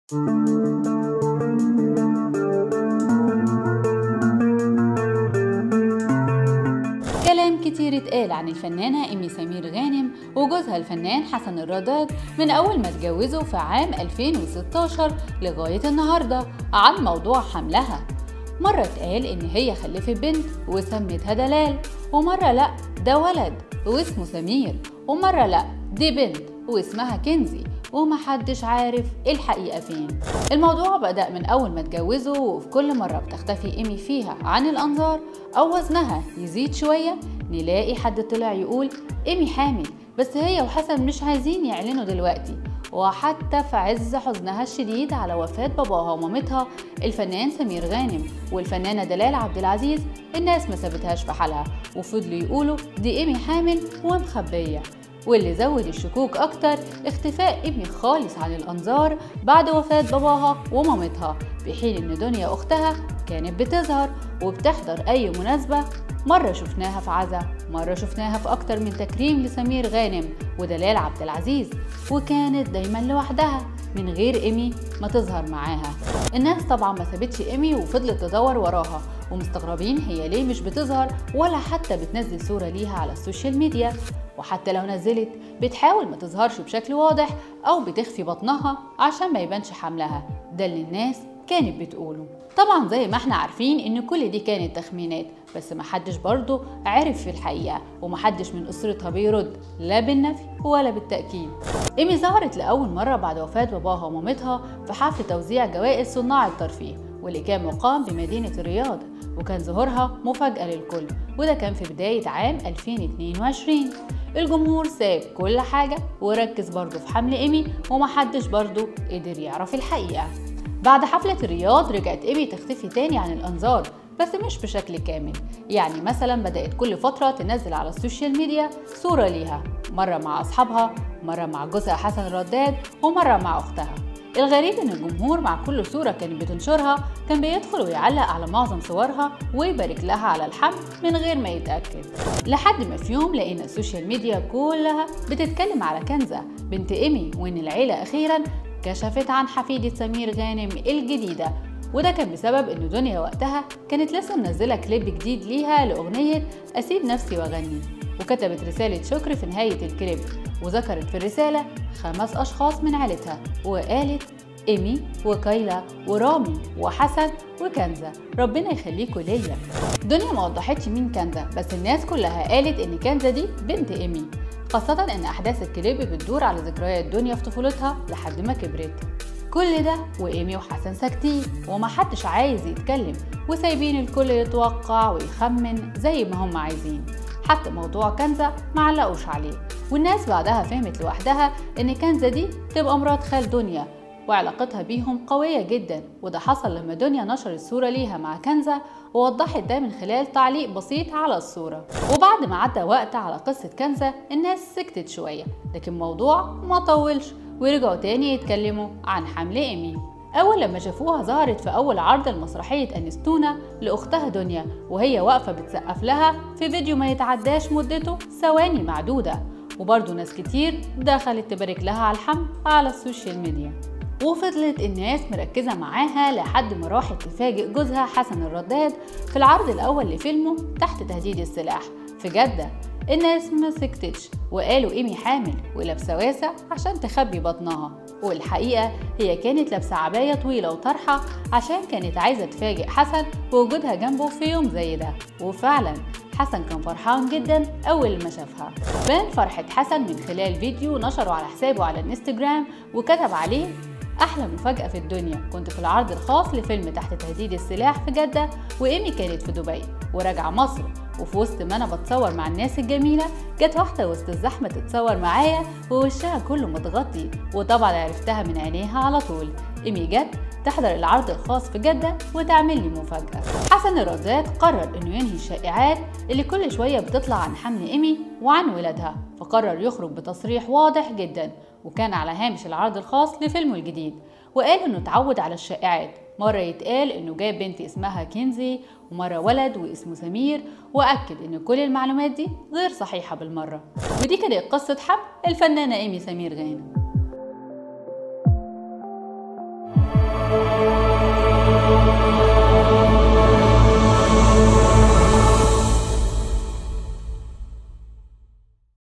كلام كتير اتقال عن الفنانة إيمي سمير غانم وجوزها الفنان حسن الرداد من أول ما اتجوزوا في عام 2016 لغاية النهاردة عن موضوع حملها. مرة اتقال إن هي خلفت بنت وسمتها دلال، ومرة لأ ده ولد واسمه سمير، ومرة لأ دي بنت واسمها كنزي، ومحدش عارف الحقيقة فين. الموضوع بدأ من أول ما اتجوزوا، وفي كل مرة بتختفي إيمي فيها عن الأنظار أو وزنها يزيد شوية نلاقي حد طلع يقول إيمي حامل، بس هي وحسن مش عايزين يعلنوا دلوقتي. وحتى في عز حزنها الشديد على وفاة باباها ومامتها الفنان سمير غانم والفنانة دلال عبد العزيز، الناس ما سابتهاش في حالها وفضلوا يقولوا دي إيمي حامل ومخبية. واللي زود الشكوك أكتر اختفاء إيمي خالص عن الأنظار بعد وفاة باباها ومامتها، في حين إن دنيا أختها كانت بتظهر وبتحضر أي مناسبة. مرة شفناها في عزا، مرة شفناها في أكتر من تكريم لسمير غانم ودلال عبد العزيز، وكانت دايما لوحدها من غير إيمي ما تظهر معاها. الناس طبعا ما سابتش إيمي وفضلت تدور وراها، ومستغربين هي ليه مش بتظهر ولا حتى بتنزل صورة ليها على السوشيال ميديا، وحتى لو نزلت بتحاول ما تظهرش بشكل واضح أو بتخفي بطنها عشان ما يبانش حملها. ده اللي الناس كانت بتقوله. طبعا زي ما احنا عارفين ان كل دي كانت تخمينات، بس محدش برضه عرف في الحقيقة، ومحدش من أسرتها بيرد لا بالنفي ولا بالتأكيد. إيمي ظهرت لأول مرة بعد وفاة باباها ومامتها في حفل توزيع جوائز صناع الترفيه واللي كان مقام بمدينة الرياض، وكان ظهورها مفاجأة للكل، وده كان في بداية عام 2022. الجمهور ساب كل حاجة وركز برضه في حمل إيمي، ومحدش برضه قدر يعرف الحقيقة. بعد حفلة الرياض رجعت إيمي تختفي تاني عن الأنظار، بس مش بشكل كامل. يعني مثلا بدأت كل فترة تنزل على السوشيال ميديا صورة ليها، مرة مع أصحابها، مرة مع جوزها حسن الرداد، ومرة مع أختها. الغريب إن الجمهور مع كل صورة كانت بتنشرها كان بيدخل ويعلق على معظم صورها ويبارك لها على الحمل من غير ما يتأكد، لحد ما في يوم لقينا السوشيال ميديا كلها بتتكلم على كنزة بنت إيمي، وإن العيلة أخيرا كشفت عن حفيدة سمير غانم الجديدة. وده كان بسبب إن دنيا وقتها كانت لسه منزلة كليب جديد ليها لأغنية أسيب نفسي وأغني، وكتبت رسالة شكر في نهاية الكليب، وذكرت في الرسالة 5 أشخاص من عيلتها، وقالت إيمي وكايلا ورامي وحسن وكنزة، ربنا يخليكوا ليا. دنيا ما وضحتش مين كنزة، بس الناس كلها قالت إن كنزة دي بنت إيمي، خاصة إن أحداث الكليب بتدور على ذكريات دنيا في طفولتها لحد ما كبرت. كل ده وإيمي وحسن ساكتين ومحدش عايز يتكلم، وسايبين الكل يتوقع ويخمن زي ما هم عايزين. حتى موضوع كنزة معلقوش عليه، والناس بعدها فهمت لوحدها إن كنزة دي تبقى مرات خال دنيا، وعلاقتها بيهم قوية جدا. وده حصل لما دنيا نشرت صورة ليها مع كنزة، ووضحت ده من خلال تعليق بسيط على الصورة. وبعد ما عدى وقت على قصة كنزة الناس سكتت شوية، لكن الموضوع ما طولش ورجعوا تاني يتكلموا عن حمل إيمي. أول لما شافوها ظهرت في أول عرض لمسرحية أنستونا لأختها دنيا، وهي واقفة بتسقف لها في فيديو ما يتعداش مدته ثواني معدودة، وبرضه ناس كتير دخلت تبارك لها على الحمل على السوشيال ميديا. وفضلت الناس مركزة معاها لحد ما راحت تفاجئ جوزها حسن الرداد في العرض الأول لفيلمه تحت تهديد السلاح في جدة. الناس ما سكتتش وقالوا إيمي حامل ولابسة واسع عشان تخبي بطنها، والحقيقة هي كانت لابسة عباية طويلة وطرحة عشان كانت عايزة تفاجئ حسن بوجودها جنبه في يوم زي ده. وفعلا حسن كان فرحان جدا أول ما شافها. بان فرحة حسن من خلال فيديو نشره على حسابه على الانستجرام، وكتب عليه أحلى مفاجأة في الدنيا، كنت في العرض الخاص لفيلم تحت تهديد السلاح في جدة، وإيمي كانت في دبي وراجعة مصر، وفي وسط ما أنا بتصور مع الناس الجميلة جت واحدة وسط الزحمة تتصور معايا ووشها كله متغطي، وطبعا عرفتها من عينيها على طول. إيمي جت تحضر العرض الخاص في جدة وتعمل لي مفاجأة. حسن الرداد قرر إنه ينهي الشائعات اللي كل شوية بتطلع عن حمل إيمي وعن ولادها، فقرر يخرج بتصريح واضح جدا، وكان على هامش العرض الخاص لفيلمه الجديد، وقال إنه اتعود على الشائعات. مرة يتقال إنه جاب بنت اسمها كنزي، ومرة ولد واسمه سمير، وأكد إن كل المعلومات دي غير صحيحة بالمرة. ودي كانت قصة حمل الفنانة إيمي سمير غانم.